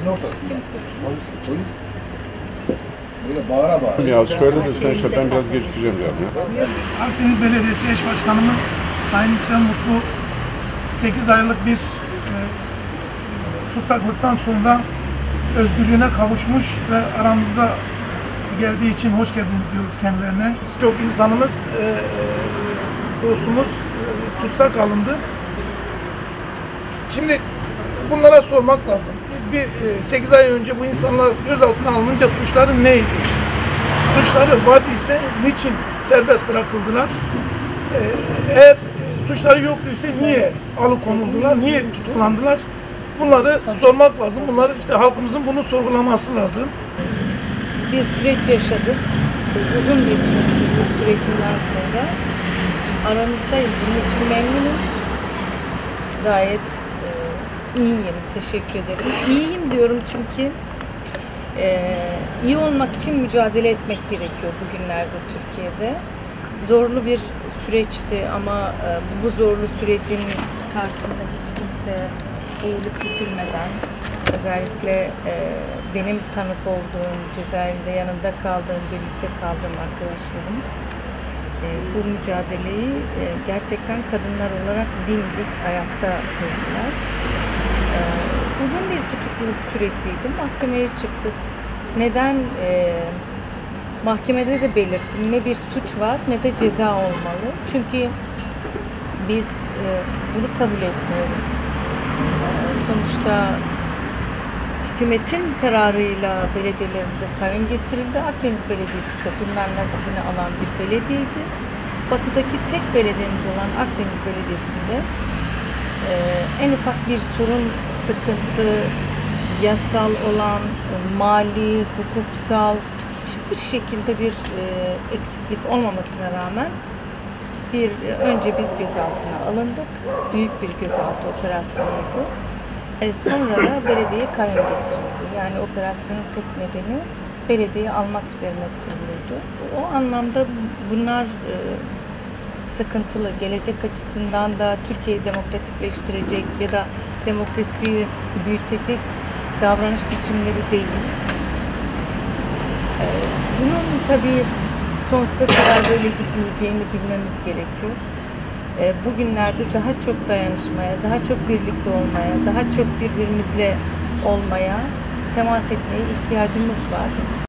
Merkezin ortasında. Kimse. Polis. Böyle bağıra bağıra. Ya söyle de sen şuradan biraz geçeceğim ya. Akdeniz Belediyesi Eş Başkanımız Sayın Yüksel Mutlu 8 aylık bir tutsaklıktan sonra özgürlüğüne kavuşmuş ve aramızda geldiği için hoş geldiniz diyoruz kendilerine. Çok insanımız, dostumuz tutsak alındı. Şimdi bunlara sormak lazım. 8 ay önce bu insanlar gözaltına alınınca suçları neydi? Suçları var ise niçin serbest bırakıldılar? Eğer suçları yoktuysa niye alıkonuldular, niye tutuklandılar? Bunları sormak lazım. Bunları işte halkımızın bunu sorgulaması lazım. Bir süreç yaşadık. Uzun bir tutukluluk sürecinden sonra aranızdayım. Bunun için memnunum. Gayet iyiyim. Teşekkür ederim. İyiyim diyorum çünkü iyi olmak için mücadele etmek gerekiyor bugünlerde Türkiye'de. Zorlu bir süreçti ama bu zorlu sürecin karşısında hiç kimse eğilip bükülmeden, özellikle benim tanık olduğum, cezaevinde yanında kaldığım, birlikte kaldığım arkadaşlarım bu mücadeleyi gerçekten kadınlar olarak dimdik ayakta durdular. Uzun bir tutukluluk süreciydi. Mahkemeye çıktık. Neden? Mahkemede de belirttim. Ne bir suç var ne de ceza olmalı. Çünkü biz bunu kabul etmiyoruz. Sonuçta hükümetin kararıyla belediyelerimize kayyum getirildi. Akdeniz Belediyesi de bundan nasibini alan bir belediyeydi. Batı'daki tek belediyemiz olan Akdeniz Belediyesi'nde en ufak bir sorun, sıkıntı, yasal olan, mali, hukuksal hiçbir şekilde bir eksiklik olmamasına rağmen önce biz gözaltına alındık. Büyük bir gözaltı operasyonuydu. Sonra da belediye kayyum getirildi. Yani operasyonun tek nedeni belediyeyi almak üzerine kuruluydu. O anlamda bunlar sıkıntılı. Gelecek açısından da Türkiye'yi demokratikleştirecek ya da demokrasiyi büyütecek davranış biçimleri değil. Bunun tabii sonsuza kadar böyle gitmeyeceğini bilmemiz gerekiyor. Bugünlerde daha çok dayanışmaya, daha çok birlikte olmaya, daha çok birbirimizle olmaya, temas etmeye ihtiyacımız var.